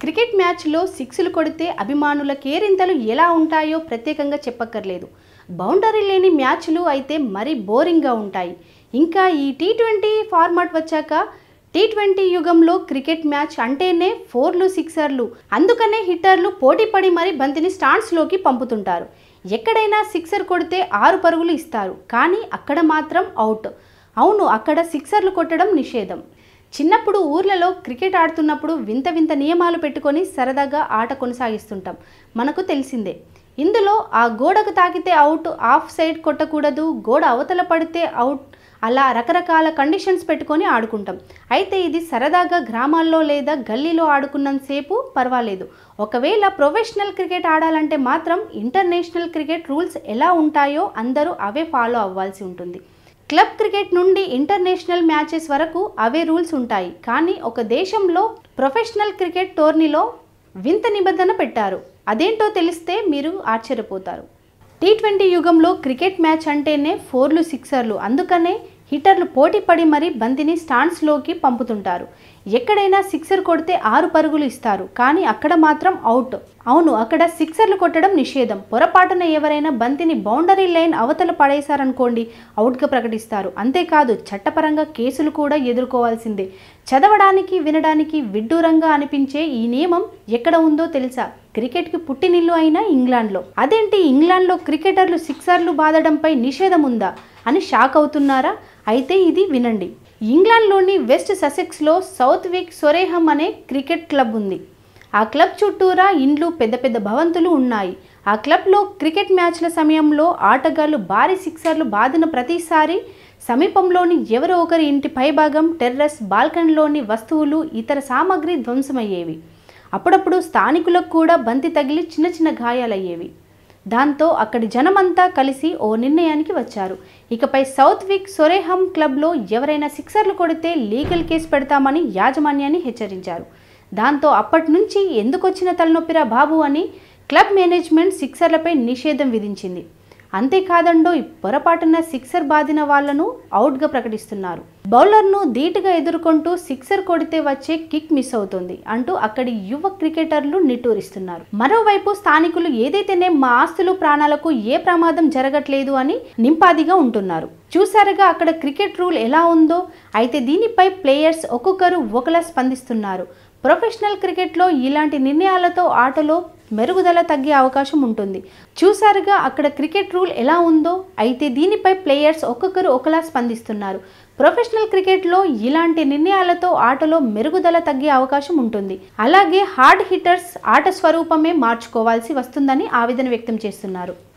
Cricket మ్యాచ్లో సిక్స్లు కొడితే అభిమానుల కేరింతలు ఎలా ఉంటాయో ప్రత్యేకంగా చెప్పక్కర్లేదు. బౌండరీ లేని మ్యాచ్లు అయితే మరీ బోరింగ్గా ఉంటాయి. ఇంకా ఈ టీ20 ఫార్మాట్ వచ్చాక టీ20 యుగంలో క్రికెట్ మ్యాచ్ అంటేనే ఫోర్లు సిక్సర్లు. అందుకనే హిట్టర్లు పోటీపడి మరీ బంతిని స్టాండ్స్లోకి పంపుతుంటారు. ఎక్కడైనా సిక్సర్ కొడితే 6 పరుగులు ఇస్తారు, కానీ అక్కడ మాత్రం అవుట్. అవును, అక్కడ సిక్సర్లు కొట్టడం నిషేధం. చిన్నప్పుడు ఊర్లలో క్రికెట్ ఆడుతున్నప్పుడు వింత వింత నియమాలు పెట్టుకొని సరదాగా ఆట కొనసాగిస్తుంటాం, మనకు తెలిసిందే. ఇందులో ఆ గోడకు తాకితే అవుట్, ఆఫ్ సైడ్ కొట్టకూడదు, గోడ అవతల పడితే అవుట్, అలా రకరకాల కండిషన్స్ పెట్టుకొని ఆడుకుంటాం. అయితే ఇది సరదాగా గ్రామాల్లో లేదా గల్లీలో ఆడుకున్నంతసేపు పర్వాలేదు. ఒకవేళ ప్రొఫెషనల్ క్రికెట్ ఆడాలంటే మాత్రం ఇంటర్నేషనల్ క్రికెట్ రూల్స్ ఎలా ఉంటాయో అందరూ అవే ఫాలో అవ్వాల్సి ఉంటుంది. క్లబ్ క్రికెట్ నుండి ఇంటర్నేషనల్ మ్యాచెస్ వరకు అవే రూల్స్ ఉంటాయి. కానీ ఒక దేశంలో ప్రొఫెషనల్ క్రికెట్ టోర్నీలో వింత నిబంధన పెట్టారు. అదేంటో తెలిస్తే మీరు ఆశ్చర్యపోతారు. టీ20 యుగంలో క్రికెట్ మ్యాచ్ అంటేనే ఫోర్లు సిక్సర్లు. అందుకనే హిట్టర్లు పోటీపడి మరీ బంతిని స్టాండ్స్లోకి పంపుతుంటారు. ఎక్కడైనా సిక్సర్ కొడితే 6 పరుగులు ఇస్తారు, కానీ అక్కడ మాత్రం అవుట్. అవును, అక్కడ సిక్సర్లు కొట్టడం నిషేధం. పొరపాటున ఎవరైనా బంతిని బౌండరీ లైన్ అవతల పడేశారనుకోండి, అవుట్గా ప్రకటిస్తారు. అంతేకాదు, చట్టపరంగా కేసులు కూడా ఎదుర్కోవాల్సిందే. చదవడానికి వినడానికి విడ్డూరంగా అనిపించే ఈ నియమం ఎక్కడ ఉందో తెలుసా? క్రికెట్కి పుట్టినిల్లు అయిన ఇంగ్లాండ్లో. అదేంటి, ఇంగ్లాండ్లో క్రికెటర్లు సిక్సర్లు బాదడంపై నిషేధం ఉందా అని షాక్ అవుతున్నారా? అయితే ఇది వినండి. ఇంగ్లాండ్లోని వెస్ట్ ససెక్స్లో సౌత్విక్ సొరేహం అనే క్రికెట్ క్లబ్ ఉంది. ఆ క్లబ్ చుట్టూరా ఇండ్లు, పెద్ద పెద్ద భవంతులు ఉన్నాయి. ఆ క్లబ్లో క్రికెట్ మ్యాచ్ల సమయంలో ఆటగాళ్లు భారీ సిక్సర్లు బాదిన ప్రతిసారి సమీపంలోని ఎవరో ఒకరి ఇంటి పైభాగం, టెర్రస్, బాల్కనీలోని వస్తువులు, ఇతర సామాగ్రి ధ్వంసమయ్యేవి. అప్పుడప్పుడు స్థానికులకు కూడా బంతి తగిలి చిన్న చిన్న గాయాలయ్యేవి. దాంతో అక్కడి జనమంతా కలిసి ఓ నిర్ణయానికి వచ్చారు. ఇకపై సౌత్విక్ సొరేహం క్లబ్లో ఎవరైనా సిక్సర్లు కొడితే లీగల్ కేసు పెడతామని యాజమాన్యాన్ని హెచ్చరించారు. దాంతో అప్పటి నుంచి ఎందుకొచ్చిన తలనొప్పిరా బాబు అని క్లబ్ మేనేజ్మెంట్ సిక్సర్లపై నిషేధం విధించింది. అంతేకాదండో, పొరపాటున సిక్సర్ బాదిన వాళ్లను అవుట్గా ప్రకటిస్తున్నారు. బౌలర్ను ధీటుగా ఎదుర్కొంటూ సిక్సర్ కొడితే వచ్చే కిక్ మిస్ అవుతుంది అంటూ అక్కడి యువ క్రికెటర్లు నిట్టూరిస్తున్నారు. మరోవైపు స్థానికులు ఏదైతేనే మా ఆస్తులు, ప్రాణాలకు ఏ ప్రమాదం జరగట్లేదు అని నింపాదిగా ఉంటున్నారు. చూసారుగా అక్కడ క్రికెట్ రూల్ ఎలా ఉందో. అయితే దీనిపై ప్లేయర్స్ ఒక్కొక్కరు ఒకలా స్పందిస్తున్నారు. ప్రొఫెషనల్ క్రికెట్లో ఇలాంటి నిర్ణయాలతో ఆటలో మెరుగుదల తగ్గే అవకాశం ఉంటుంది. చూసారుగా అక్కడ క్రికెట్ రూల్ ఎలా ఉందో. అయితే దీనిపై ప్లేయర్స్ ఒక్కొక్కరు ఒకలా స్పందిస్తున్నారు. ప్రొఫెషనల్ క్రికెట్లో ఇలాంటి నిర్ణయాలతో ఆటలో మెరుగుదల తగ్గే అవకాశం ఉంటుంది. అలాగే హార్డ్ హిట్టర్స్ ఆట స్వరూపమే మార్చుకోవాల్సి వస్తుందని ఆవేదన వ్యక్తం చేస్తున్నారు.